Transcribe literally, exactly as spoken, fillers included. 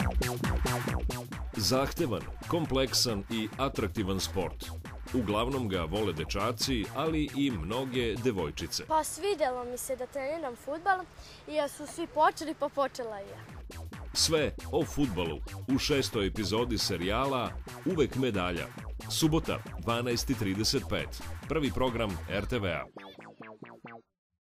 Zahtevan, kompleksan i atraktivan sport. Uglavnom ga vole dečaci, ali i mnoge devojčice. Pa svidjelo mi se da treniram fudbal i ja su svi počeli, pa počela i ja. Sve o fudbalu u šestoj epizodi serijala Uvek medalja. Subota, dvanaest i trideset pet. Prvi program er te ve a.